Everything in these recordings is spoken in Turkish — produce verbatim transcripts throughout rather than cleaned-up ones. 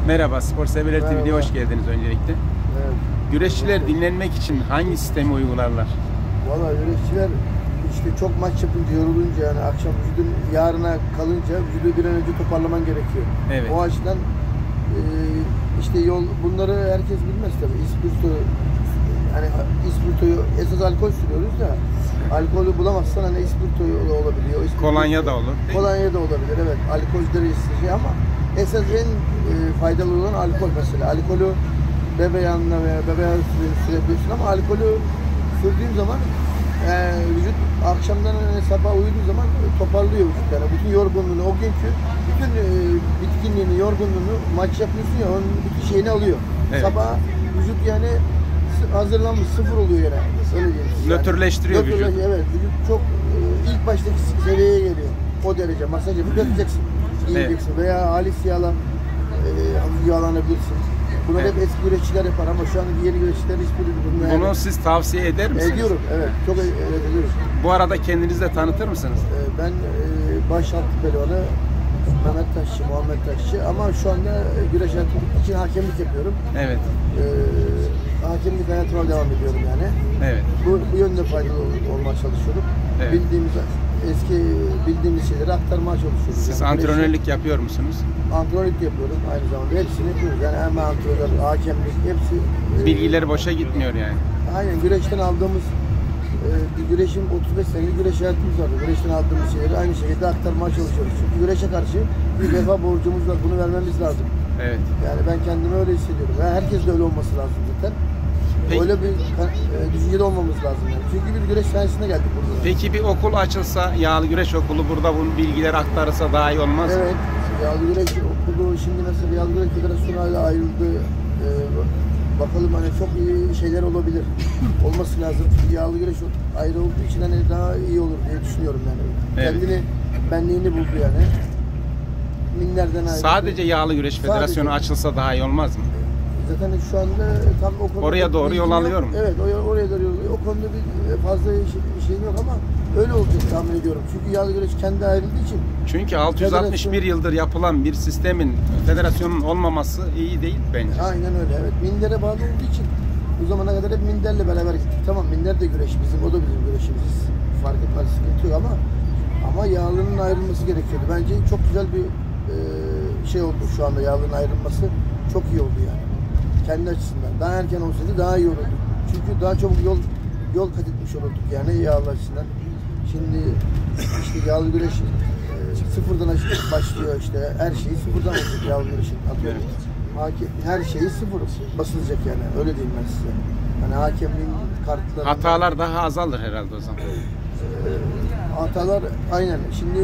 Merhaba, Spor Severler T V'ye hoş geldiniz öncelikle. Evet. Güreşçiler dinlenmek için hangi sistemi uygularlar? Valla güreşçiler işte çok maç yapınca, yorulunca yani akşam vücudun yarına kalınca vücudu bir an önce toparlaman gerekiyor. Evet. O açıdan e, işte yol bunları herkes bilmez tabii. İspirto yani ispirtoyu esas alkol sürüyoruz da alkolü bulamazsan hani ispirto olabiliyor. İspirto, Kolonya da olur. Kolonya da olabilir, evet. Alkol derecesi şey ama esas en e, faydalı olan alkol mesela. Alkolü bebe yanına veya bebe yanına sürebiliyorsun ama alkolü sürdüğün zaman e, vücut akşamdan yani sabah uyuduğu zaman toparlıyor vücut yani. Bütün yorgunluğunu, o günkü bütün e, bitkinliğini, yorgunluğunu maç yapıyorsun ya onun bütün şeyini alıyor. Evet. Sabah vücut yani hazırlanmış, sıfır oluyor yani. Öyle diyeyim. Nötrleştiriyor yani, vücut. Evet, vücut çok e, ilk baştaki seviyeye geliyor. O derece masaj yapıp yatacaksın. Yiyeceksin evet. Veya halis yağla e, hafif yağlanabilirsin. Bunlar evet. Hep eski güreşçiler yapar ama şu an yeni güreşçiler hiçbiri bunu Bunu yani. Siz tavsiye eder misiniz? Ediyorum, evet. Çok evet, ediyorum. Bu arada kendinizi de tanıtır mısınız? E, ben e, başaltı pelovanı Mehmet Taşçı, Muhammed Taşçı ama şu anda güreş hayatım için hakemlik yapıyorum. Evet. E, hakemlik hayatıma devam ediyorum yani. Evet. Bu, bu yönde faydalı olmaya çalışıyorum. Evet. Bildiğimiz eski bildiğimiz şeyleri aktarmaya çalışıyoruz. Siz yani antrenörlük güreşi, yapıyor musunuz? Antrenörlük yapıyorum aynı zamanda. Hepsini yapıyoruz. Yani hem antrenör, hakemlik hepsi. Bilgileri e, boşa gitmiyor yani. Aynen güreşten aldığımız e, bir güreşin otuz beş senelik güreş hayatımız var. Güreşten aldığımız şeyleri aynı şekilde aktarmaya çalışıyoruz. Çünkü güreşe karşı bir vefa borcumuz var. Bunu vermemiz lazım. Evet. Yani ben kendimi öyle hissediyorum. Yani herkes de öyle olması lazım zaten. Peki. Öyle bir e, düşüncede olmamız lazım yani. Çünkü biz güreş sayesinde geldik burada. Peki bir okul açılsa, yağlı güreş okulu burada bunun bilgileri aktarırsa daha iyi olmaz mı? Evet. Yağlı güreş okulu şimdi mesela Yağlı Güreş Federasyonu'yla ayrıldı. Ee, bakalım hani çok iyi şeyler olabilir. Olması lazım. Çünkü yağlı güreş ayrı olduğu için hani daha iyi olur diye düşünüyorum yani. Evet. Kendini, benliğini buldu yani. Minlerden ayrıldı. Sadece Yağlı Güreş Federasyonu Sadece. açılsa daha iyi olmaz mı? Zaten şu anda tam o konuda oraya doğru yol alıyor mu? Evet, oraya doğru yol alıyor. O konuda bir fazla şeyim yok ama öyle olacak tahmin ediyorum. Çünkü yağlı güreş kendi ayrıldığı için. Çünkü altı yüz altmış bir yıldır yapılan bir sistemin, federasyonun olmaması iyi değil bence. Aynen öyle, evet. Mindere bağlı olduğu için bu zamana kadar hep minderle beraber gittik. Tamam, minder de güreş bizim, o da bizim güreşimiz. Fark etmez, sıkıntı yok ama ama yağlının ayrılması gerekiyordu. Bence çok güzel bir e, şey oldu şu anda yağlının ayrılması. Çok iyi oldu yani. Kendi açısından. Daha erken olsaydı daha iyi olurdu. Çünkü daha çabuk yol yol kat etmiş olurduk yani yağlı açısından. Şimdi işte yağlı güreş e, sıfırdan başlıyor işte. Her şeyi sıfırdan olacak yağlı güreşin. Atıyorum. Hakem, her şeyi sıfır basılacak yani. Öyle diyeyim ben size. Hani hakemliğin kartları. Hatalar daha azalır herhalde o zaman. E, hatalar aynen. Şimdi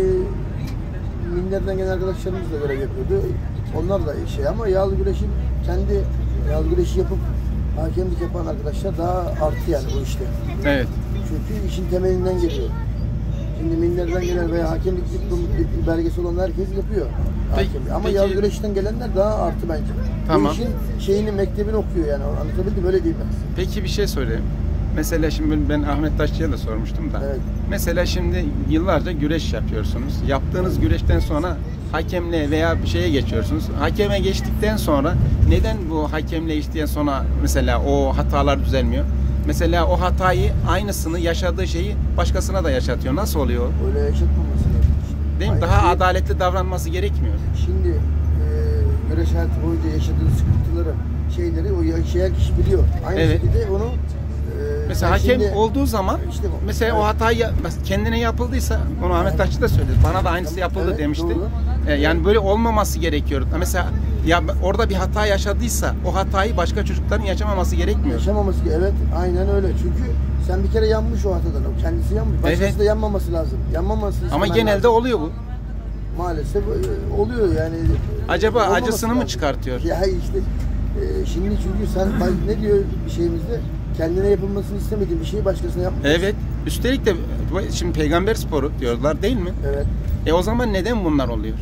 minderden gelen arkadaşlarımız da görev yapıyordu. Onlar da şey ama yağlı güreşin kendi yağlı güreşi yapıp hakemlik yapan arkadaşlar daha artı yani bu işte. Evet. Çünkü işin temelinden geliyor. Şimdi minderden gelen veya hakemlik bir belgesi olan herkes yapıyor. Peki, ama peki. yağlı güreşten gelenler daha artı bence. Tamam. Bu işin şeyini, mektebini okuyor yani. Anlatabildim, öyle diyeyim ben. Peki bir şey sorayım. Mesela şimdi ben Ahmet Taşçı'ya da sormuştum da. Evet. Mesela şimdi yıllarca güreş yapıyorsunuz. Yaptığınız güreşten sonra hakemle veya bir şeye geçiyorsunuz. Hakeme geçtikten sonra neden bu hakemle geçtikten sonra mesela o hatalar düzelmiyor? Mesela o hatayı, aynısını, yaşadığı şeyi başkasına da yaşatıyor. Nasıl oluyor? Öyle yaşatmaması lazım. Değil mi? Daha adaletli davranması gerekmiyor. Şimdi e, güreş hayatı boyunca yaşadığı sıkıntıları, şeyleri o yaşayan kişi biliyor. Aynı evet. şekilde onu mesela hakem şimdi, olduğu zaman işte bu, mesela evet. o hatayı kendine yapıldıysa onu Ahmet Taşçı da söyledi. Bana da aynısı yapıldı evet, demişti. Ee, yani evet. böyle olmaması gerekiyor. Mesela ya orada bir hata yaşadıysa o hatayı başka çocukların yaşamaması gerekmiyor. Yaşamaması, evet, aynen öyle. Çünkü sen bir kere yanmış o hatadan. O kendisi yanmış. Başkası evet. da yanmaması lazım. Yanmaması ama genelde lazım. oluyor bu. Maalesef oluyor yani. Acaba acısını lazım. mı çıkartıyor? Ya işte e, şimdi çünkü sen ne diyor şeyimizde? Kendine yapılmasını istemediğin bir şeyi başkasına yapmıyorsun. Evet. Üstelik de şimdi peygamber sporu diyorlar değil mi? Evet. E o zaman neden bunlar oluyor?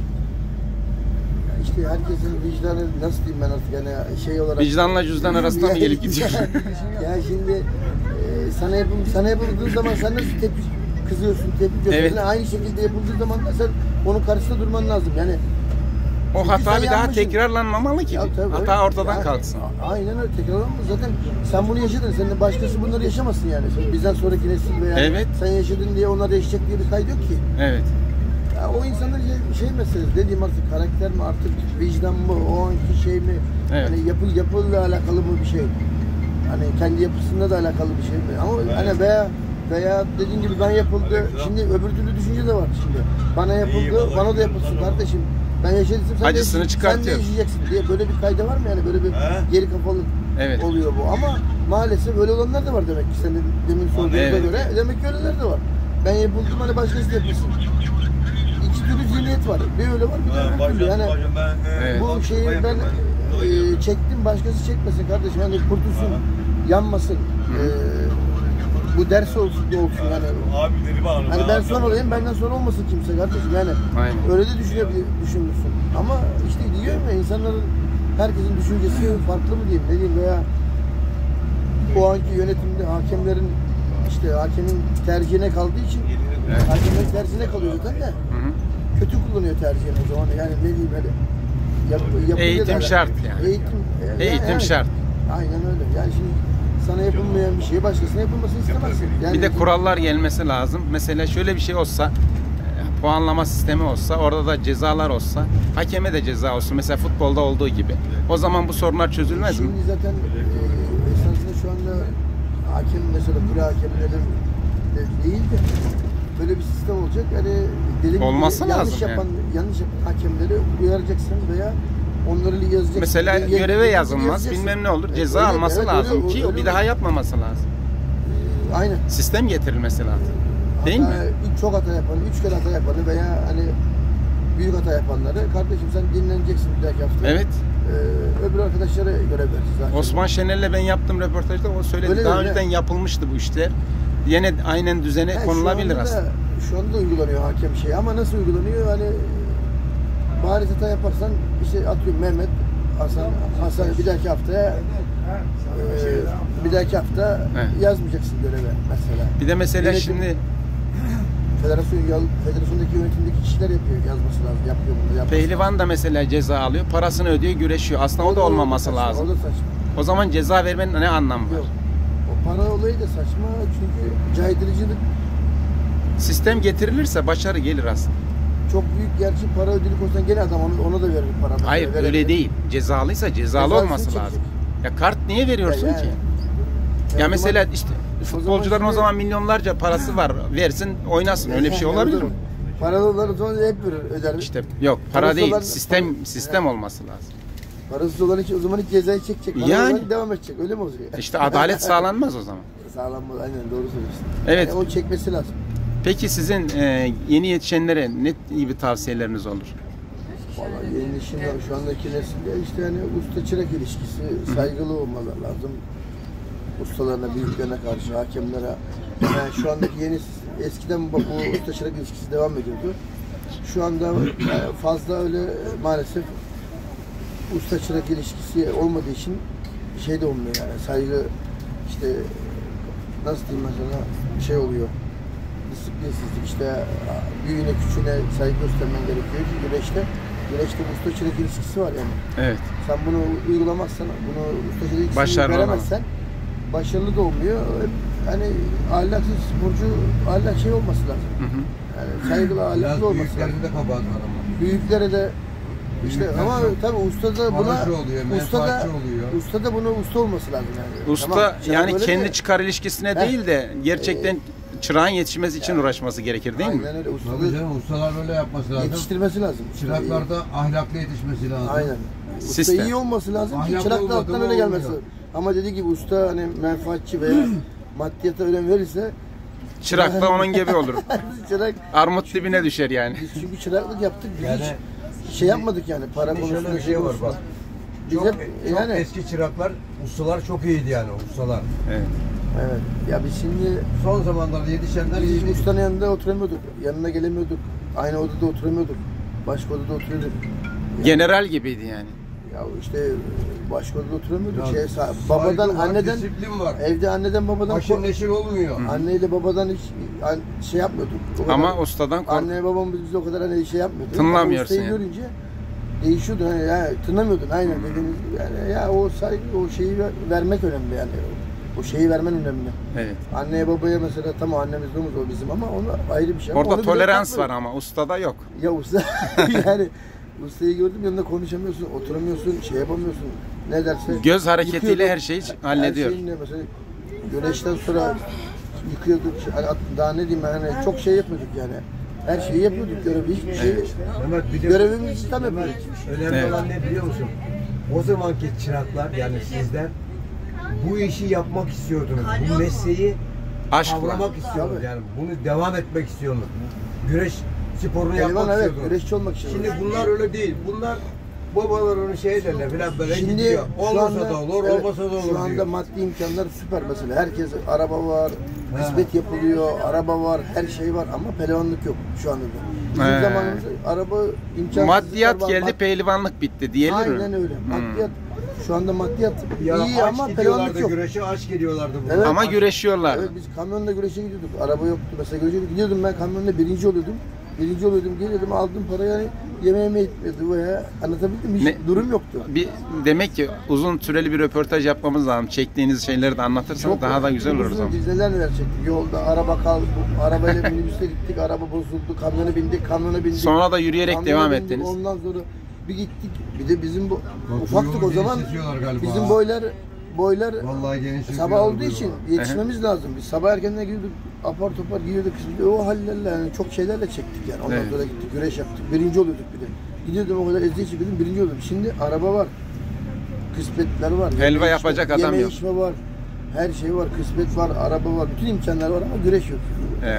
İşte herkesin vicdanı nasıl diyeyim ben artık yani şey olarak. Vicdanla cüzdan arasında mı gelip gidiyor? Ya şimdi e, sana yapım sana yapıldığı zaman sen nasıl tepki kızıyorsun, tepki gösteriyorsun. Evet. Aynı şekilde yapıldığı zaman da sen onun karşısında durman lazım. Yani O Çünkü hata sen bir daha yanmışsın. tekrarlanmamalı ki. Ya tabii, Hata öyle. ortadan Ya, kalksın. Aynen öyle, tekrarlanmaz. Zaten sen bunu yaşadın. Senin başkası bunları yaşamasın yani. Sen, bizden sonraki nesil veya Evet. sen yaşadın diye onlar yaşayacak diye bir kaydı yok ki. Evet. Ya o insanların şey, şey meselesi, dediğim artık karakter mi, artık vicdan mı, o anki şey mi, Evet. hani yapı yapıyla alakalı mı bir şey, hani kendi yapısında da alakalı bir şey mi, ama hani veya veya dediğin gibi ben yapıldı, şimdi öbür türlü düşünce de var şimdi, bana yapıldı, bana da yapılsın kardeşim, ben yaşadıysam sen, Acısını de, sen de çıkartıyor. yaşayacaksın diye böyle bir kayda var mı yani, böyle bir geri kafalı Evet. oluyor bu, ama maalesef öyle olanlar da var demek ki, senin demin sorduğuna Evet. göre, demek ki öyleler de var. Ben yapıldım, hani başkası da yapılsın. İki türlü zihniyet var. Bir öyle var, bir de öbür türlü. Yani Evet. bu şeyi ben e, çektim, başkası çekmesin kardeşim. Yani kurtulsun, yanmasın. E, bu ders olsun da olsun yani. Hani ben son olayım, benden sonra olmasın kimse kardeşim. Yani Aynen. öyle de düşünebilir, düşünürsün. Ama işte diyorum ya, insanların, herkesin düşüncesi farklı mı diyeyim, ne diyeyim, veya o anki yönetimde hakemlerin, işte hakemin tercihine kaldığı için, Evet. hakemlerin tercihine kalıyor zaten de. Hı hı. Kötü kullanıyor tercihini o zaman, yani ne diyeyim öyle. Yap, yapınca Eğitim da- şart yani. Eğitim, e, Eğitim yani, şart. Aynen öyle. Yani şimdi sana yapılmayan bir şeyi başkasına yapılmasını istemezsin. Yani Bir de kurallar gelmesi lazım. Mesela şöyle bir şey olsa, e, puanlama sistemi olsa, orada da cezalar olsa, hakeme de ceza olsun. Mesela futbolda olduğu gibi. O zaman bu sorunlar çözülmez mi? Şimdi zaten e, esasında şu anda hakem, mesela kule hakemleri de değil de böyle bir sistem olacak. Yani dediğim Olması gibi yanlış lazım yapan, yani. yanlış yapan hakemleri uyaracaksın veya onları yazacaksın. Mesela Ya- göreve ya- yazılmaz, yazacaksın. bilmem ne olur. Ceza Öyle- alması evet, lazım öyle- ki o öyle bir daha olur. yapmaması lazım. E, Aynen. Sistem getirilmesi lazım. Değil mi? Hata, üç- çok hata yapanı, üç kere hata yapanı veya hani büyük hata yapanları, kardeşim sen dinleneceksin bir dahaki hafta. Evet. Ee, öbür arkadaşlara görev vereceğiz zaten. Osman Şener'le ben yaptığım röportajda o söyledi. Öyle Daha öyle. önceden yapılmıştı bu işler. Yine aynen düzene Ha, konulabilir şu anda aslında. da, şu anda da uygulanıyor hakem şey, ama nasıl uygulanıyor? Hani bariz hata yaparsan, işte atıyorum Mehmet, Hasan, Hasan bir dahaki haftaya e, bir dahaki hafta Evet. yazmayacaksın göreve mesela. Bir de mesela Yönetim- şimdi Federasyon, federasyondaki yönetimdeki kişiler yapıyor, yazması lazım, yapıyor bunu. yapması pehlivan da mesela ceza alıyor, parasını ödüyor, güreşiyor. Aslında o da olmaması saçma, lazım. O da saçma. O zaman ceza vermenin ne anlamı var? Yok. O para olayı da saçma, çünkü caydırıcılık Sistem getirilirse başarı gelir aslında. çok büyük, gerçi para ödülü koysan gene adam onu, ona da verir para. Hayır Verebilir. öyle değil. Cezalıysa cezalı Cezasını olması çekecek. lazım. Ya kart niye veriyorsun Ya yani. ki? Ya Ya o mesela zaman- işte o futbolcuların o şimdi- zaman milyonlarca parası var. Versin, oynasın. Öyle bir şey olabilir mi? Paralı olan zaman hep verir, öder. İşte yok, para Parası değil. olan- Sistem para- sistem Ya. olması lazım. Parasız olan hiç, o zaman hiç cezayı çekecek. Paralı Yani. olan devam edecek, öyle mi olacak? İşte adalet sağlanmaz o zaman. Sağlanmaz, aynen doğru söylüyorsun. Evet. Yani onu çekmesi lazım. Peki sizin e, yeni yetişenlere ne gibi tavsiyeleriniz olur? Vallahi yeni şimdi şu andaki nesilde işte hani usta çırak ilişkisi, saygılı olmaları lazım. Ustalarına, büyüklerine karşı, hakemlere. Yani şu andaki yeni, eskiden bu bu usta çırak ilişkisi devam ediyordu. Şu anda e, fazla öyle maalesef usta çırak ilişkisi olmadığı için şey de olmuyor yani, saygı işte, nasıl diyeyim mesela, şey oluyor. Disiplinsizlik, işte büyüğüne küçüğüne saygı göstermen gerekiyor ki güreşte. Güreşte usta çırak ilişkisi var yani. Evet. Sen bunu uygulamazsan, bunu usta çırak ilişkisini Başarılı veremezsen başarılı da olmuyor. Hani ahlaksız sporcu, ahlak şey olması lazım. Hı hı. Yani saygılı, ahlaklı olması lazım. Büyüklerinde kabahat var ama. Büyüklere de işte, Büyükler ama çok tabii usta da buna paracı oluyor, usta da menfaatçi oluyor. usta da buna usta olması lazım yani. Usta Tamam, yani böyle kendi de- çıkar ilişkisine Heh. değil de gerçekten çırağın yetişmesi için uğraşması gerekir değil mi? Aynen öyle. Usta Tabii canım, ustalar böyle yapması lazım. yetiştirmesi lazım. Çıraklar da ahlaklı yetişmesi lazım. Aynen. Usta Sistem. iyi olması lazım ki Ahlaklı çırak da olmadı alttan mı öyle gelmesi. olmuyor. Ama dediği gibi usta hani menfaatçi veya maddiyata önem verirse Çırak da onun gibi olur. çırak, Armut dibine düşer yani. biz çünkü çıraklık yaptık. Biz Yani- hiç şey yapmadık yani, para Şimdi konusunda şöyle bir şey var konusunda. bak. Biz Çok, hep çok yani eski çıraklar, ustalar çok iyiydi yani, ustalar. Evet. evet. Ya biz şimdi Son zamanlarda yetişenler biz iyiydi. ustanın yanında oturamıyorduk. Yanına gelemiyorduk. Aynı odada oturamıyorduk. Başka odada oturuyorduk. Yani, General gibiydi yani. ya işte başka odada oturamıyorduk. Ya, Şey, sa- saygı babadan, var, anneden, disiplin var. evde anneden babadan Aşırı ko- neşir olmuyor. anneyle babadan hiç an- şey yapmıyorduk. O kadar- Ama ustadan kork. Anne babamız bize o kadar hani şey yapmıyordu. Tınlamıyorsun Ama ustayı yani. görünce değişiyordu. Yani, yani tınlamıyordun aynen dediğiniz gibi. Yani ya o saygı, o şeyi ver, vermek önemli yani. O şeyi vermen önemli. Evet. Anneye babaya mesela tamam annemiz babamız o bizim ama onu ayrı bir şey. Orada onu tolerans var ama ustada yok. Ya usta yani ustayı gördüm yanında konuşamıyorsun, oturamıyorsun, şey yapamıyorsun. Ne derse. Göz hareketiyle yıkıyorduk. her şeyi hallediyor. Her şeyinle mesela güneşten sonra yıkıyorduk. Daha ne diyeyim yani çok şey yapıyorduk yani. Her şeyi yapıyorduk görevi hiçbir şey. Evet. Mehmet, bir de- Görevimizi tam Mehmet, yapıyorduk. önemli Evet. olan ne biliyor musun? O zamanki çıraklar yani sizler bu işi yapmak istiyordunuz. Bu mesleği Aşkla. kavramak istiyordunuz. Tabii. Yani bunu devam etmek istiyordunuz. Güreş sporunu Elvan yapmak evet istiyordunuz. güreşçi olmak için. Şimdi bunlar öyle değil. Bunlar babaların şey derler falan böyle Şimdi gidiyor. şu Olmasa anda, da olur, evet, olmasa da olur şu anda diyor. maddi imkanlar süper mesela. Herkes araba var, Ha. kısmet yapılıyor, araba var, her şey var ama pehlivanlık yok şu anda da. Bizim He. zamanımızda araba imkansızlıklar Maddiyat var. geldi, Mad- pehlivanlık bitti diyelim mi? Aynen öyle. Hmm. Maddiyat şu anda maddiyat Ya iyi aç ama gidiyorlardı pehlivanlık yok. güreşe, aç gidiyorlardı bunlar. Evet. Ama güreşiyorlar. Evet biz kamyonla güreşe gidiyorduk. Araba yoktu mesela güreşe gidiyordum ben kamyonla birinci oluyordum. Birinci oluyordum geliyordum aldım parayı yani yemeğime yetmiyordu veya anlatabildim mi? Hiç Ne- durum yoktu. Bir demek ki uzun süreli bir röportaj yapmamız lazım. Çektiğiniz şeyleri de anlatırsanız daha da güzel olur o zaman. Biz neler neler çektik. Yolda araba kaldı. Arabayla minibüste gittik. Araba bozuldu. Kamyona bindik. Kamyona bindik. Sonra da yürüyerek kamyona devam bindik, ettiniz. Ondan sonra bir gittik. Bir de bizim bu Bak, ufaktık bu o yolu zaman. genişletiyorlar galiba. Bizim boylar boylar Vallahi genişletiyorlar sabah olduğu bu için yolu. yetişmemiz lazım. Biz sabah erkenden gidiyorduk. Apar topar giyiyorduk. Şimdi o hallerle yani çok şeylerle çektik yani. Ondan Evet. sonra gittik. Güreş yaptık. Birinci oluyorduk bir de. Gidiyordum o kadar eziyet çekiyordum. Birinci oluyordum. Şimdi araba var. Kısmetler var. Helva yeme yapacak içme, adam yeme yok. içme var. Her şey var. Kısmet var. Araba var. Bütün imkanlar var ama güreş yok. Ee,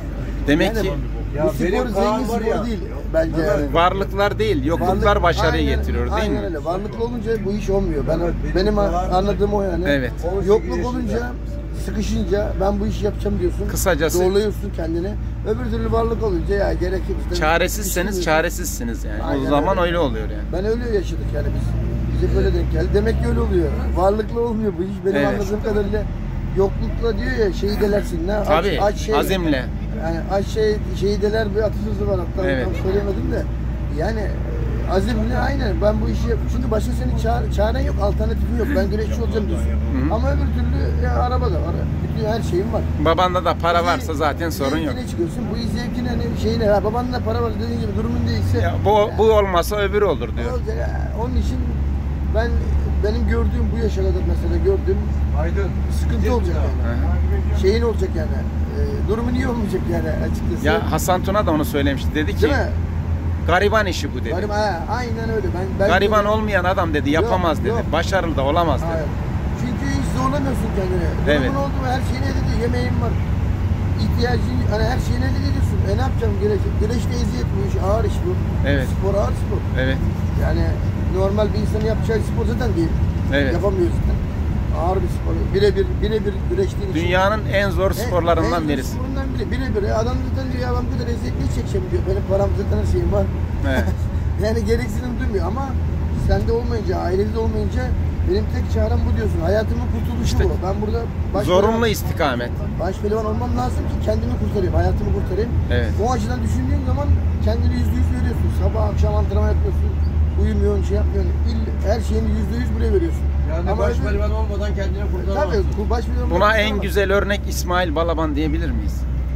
demek Yani ki Ya bu spor benim zengin Kaan var spor ya. değil bence. Evet. Yani. varlıklar değil, yokluklar Varlık- başarıyı aynen- getiriyor değil aynen mi? öyle. Varlıklı olunca bu iş olmuyor. Ben Evet, benim benim Kaan- anladığım o yani. Evet. on sekiz Yokluk yaşında. olunca sıkışınca ben bu işi yapacağım diyorsun. Kısacası- Zorluyorsun kendini. Öbür türlü varlık olunca ya gerek yok. işte. Çaresizseniz İşte- çaresizsiniz yani. Aynen o zaman öyle. öyle oluyor yani. Ben öyle yaşadık yani biz. Bize böyle denk geldi. Demek ki öyle oluyor. Varlıklı olmuyor bu iş. Benim Evet. anladığım kadarıyla yoklukla diyor ya şeyi delersin. Ne? Aç- Tabii, aç şey, azimle. Yani aç şey, şeyi deler bir atasözü var hatta Evet. tam söylemedim de. Yani e, azimle aynen ben bu işi yap. Çünkü başka senin çare, çaren yok, alternatifin yok. Ben güreşçi olacağım diyorsun. Hı. Ama öbür türlü ya araba da var. Bütün her şeyin var. Babanda da para Bu varsa zevk- zaten sorun yok. zevkine çıkıyorsun. Bu iş zevkine hani şeyine ya babanın da para var dediğin gibi durumun değilse. Ya bu bu olmasa öbürü olur diyor. olacak ya. Onun için ben benim gördüğüm bu yaşa kadar mesela gördüğüm Aydın. sıkıntı olacak yani. Hı. Şeyin olacak yani. E, durumun iyi olmayacak yani açıkçası. Ya Hasan Tuna da onu söylemişti. Dedi ki Değil mi? gariban işi bu dedi. Gariban, ha, aynen öyle. Ben, ben Gariban olmayan adam dedi yapamaz Yok, dedi. yok. Başarılı da olamaz dedi. Hayır. Çünkü hiç zorlamıyorsun kendini. Evet. Durumun oldu mu her şeyini elde ediyor. Yemeğin var. İhtiyacın, hani her şeyini elde ediyorsun. E ne yapacağım güreş? Güreşte eziyet bu iş, ağır iş bu. Evet. Spor ağır spor. Evet. Yani normal bir insanın yapacağı spor zaten değil. Evet. Yapamıyor zaten. Ağır bir spor. Birebir, birebir güreştiğin için. Dünyanın en zor sporlarından en, en birisi. sporundan biri. Birebir. Ya adam zaten diyor ya ben bu kadar eziyetli çekeceğim diyor. Benim param zaten her şeyim var. Evet. Yani gereksinim duymuyor ama sende olmayınca, ailede olmayınca benim tek çarem bu diyorsun. Hayatımın kurtuluşu İşte bu. Ben burada baş Zorunlu pehlivan- istikamet. baş pehlivan olmam lazım ki kendimi kurtarayım, hayatımı kurtarayım. Evet. O açıdan düşündüğün zaman kendini yüzde yüz veriyorsun. Sabah akşam antrenman yapıyorsun. Uyumuyorsun, şey yapmıyorsun. İll, her şeyini yüzde yüz buraya veriyorsun. Yani Ama baş öbür- pehlivan olmadan kendini kurtaramazsın. Tabii bu baş pehlivan Buna en kurtaramaz. güzel örnek İsmail Balaban diyebilir miyiz?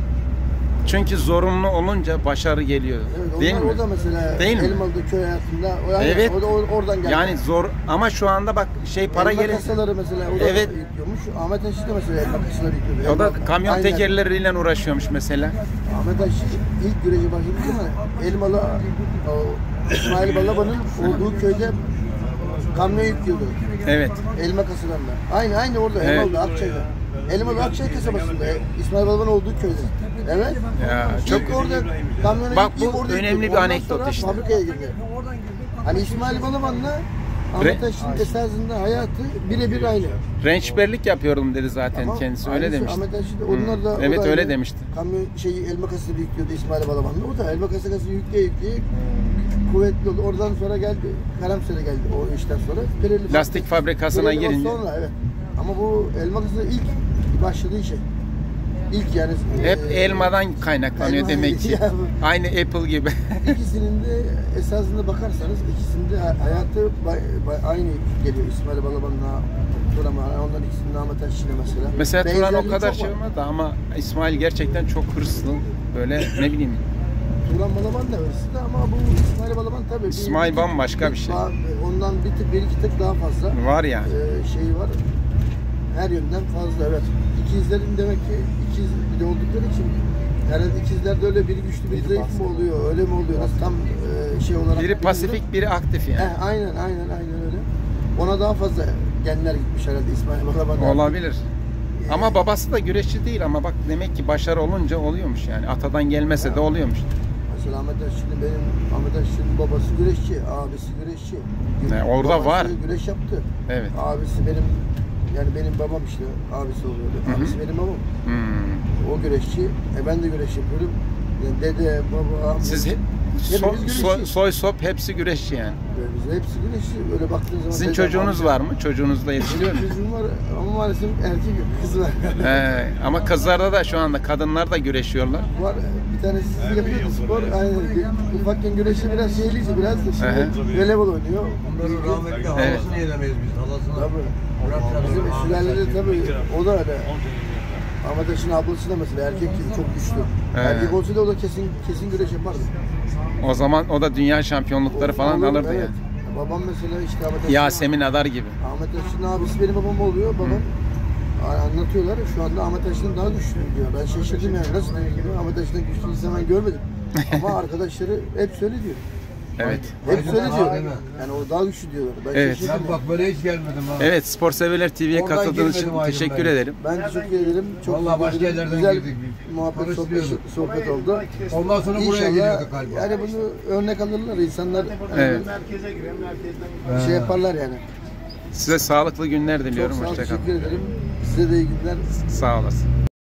Çünkü zorunlu olunca başarı geliyor. Evet, Değil onlar, mi? O da mesela Değil mi? Elmalı'da köy hayatında. O, yani, Evet. O da or- oradan geldi. Yani zor ama şu anda bak şey para Elma gelir. kasaları mesela o da Evet. yüklüyormuş. Ahmet Aşçı da mesela elma kasaları yüklüyordu. O da Elma- kamyon Aynen. tekerleriyle uğraşıyormuş mesela. Ahmet Aşçı ilk güreşe başladı ama Elmalı o, İsmail Balaban'ın olduğu köyde kamyon yüklüyordu. Evet. Elma kasalarında. Aynı aynı orada Evet. Elmalı'da Akçay'da. Elmalı Akçay kasabasında e, İsmail Balaban olduğu köyde. Evet. Ya, İlk çok- orada kamyonu Bak ilk bu orada önemli yüklüyordu. bir Ondan anekdot sonra işte. Fabrikaya girdi. Hani İsmail Balaban'la Ahmet Re- Aşçı'nın esasında hayatı birebir aynı. Rençberlik yapıyordum dedi zaten Ama kendisi öyle aynısı demişti. Ahmet Aşçı da Hı. onlar da o Evet da öyle aynı. demişti. Kamyon şeyi elma kasası yüklüyordu İsmail Balaban'la. O da elma kasası yükleye yükleye kuvvetli oldu. Oradan sonra geldi. Karamsar'a geldi o işten sonra. Pirelli Lastik fabrikasına Pirelli o girince. Sonra evet. Ama bu elma kasası ilk başladığı şey. ilk yani. Hep e, elmadan kaynaklanıyor elma- demek ki. Ya, Aynı Apple gibi. İkisinin de esasında bakarsanız ikisinin de hayatı bay- bay- aynı geliyor. İsmail Balaban'la Turan, onların ikisinin Ahmet Aşçı'yla mesela. Mesela Turan o Benzerliği kadar çok şey var. olmadı ama İsmail gerçekten çok hırslı. Böyle ne bileyim. Turan Balaban da hırslı ama bu İsmail Balaban tabii. bir- İsmail bir- bambaşka bir şey. daha- Ondan bir tık bir iki tık daha fazla. Var yani. Ee, şeyi var. Her yönden fazla, evet. İkizlerin demek ki ikiz bir de oldukları için herhalde ikizlerde öyle biri güçlü biri zayıf mı oluyor, öyle mi oluyor? Nasıl tam e, şey olarak Biri bilmiyorum. pasifik, biri aktif yani. Heh, aynen aynen aynen öyle. Ona daha fazla genler gitmiş herhalde İsmail Balaban'da. Olabilir. Ama babası da güreşçi değil ama bak demek ki başarı olunca oluyormuş yani. Atadan gelmese de oluyormuş. Mesela Ahmet Aşçı'nın benim Ahmet Aşçı'nın babası güreşçi, abisi güreşçi. Ne, orada Babası var. güreş yaptı. Evet. Abisi benim, yani benim babam işte, abisi oluyordu. Hı hı. Abisi benim babam. Hmm. O güreşçi, e ben de güreş yapıyorum. Yani dede, baba, amca. Siz he- Hepimiz so- güreşçiyiz. soy, soy sop hepsi güreşçi yani. Biz hepsi güreşçi. Öyle baktığın zaman. Sizin dedem, çocuğunuz amca- var mı? Çocuğunuz da yetiştiriyor mu? Çocuğum var ama maalesef erkek yok, kız var. He, ama kızlarda da şu anda kadınlar da güreşiyorlar. Var, bir tanesi yapıyordu spor. Aynen. Ufakken güreşte biraz şeyliydi, biraz da şimdi voleybol oynuyor. Bunların rahmetli Evet. halasını yenemeyiz biz. Halasını. Tabii. Bırak Bizim canım. sülalede tabii o da öyle. Ahmet Aşı'nın ablası da mesela erkek gibi çok güçlü. Evet. Erkek olsa da o da kesin kesin güreş yapardı. O zaman o da dünya şampiyonlukları falan Olur, alırdı evet. yani. Babam mesela işte Ahmet Aşı'nın Yasemin Adar gibi. Ahmet Aşı'nın abisi benim babam oluyor. Babam anlatıyorlar. Şu anda Ahmet Aşı'nın daha güçlü diyor. Ben şaşırdım yani. Nasıl diyor? Ahmet Aşı'nın güçlü insan ben görmedim. Ama arkadaşları hep söyle diyor. Evet. Hep söyle diyor. Aynen. Yani o daha güçlü diyorlar. Ben Evet. şaşırdım. Ben bak böyle hiç gelmedim ha. Evet, Spor Severler T V'ye Oradan katıldığınız için girmedim Aydın teşekkür Bey. ederim. Ben teşekkür ederim. Çok Vallahi başka güzel- yerlerden güzel girdik. muhabbet, sohbet, Karıştırıyorduk. sohbet oldu. Ondan sonra buraya İnşallah geliyorduk galiba. yani bunu örnek alırlar insanlar. Evet. Merkeze giren merkezden Şey yaparlar yani. Size sağlıklı günler Çok diliyorum. sağ ol, Hoşça kalın. teşekkür ederim. Size de iyi günler. Sağ olasın.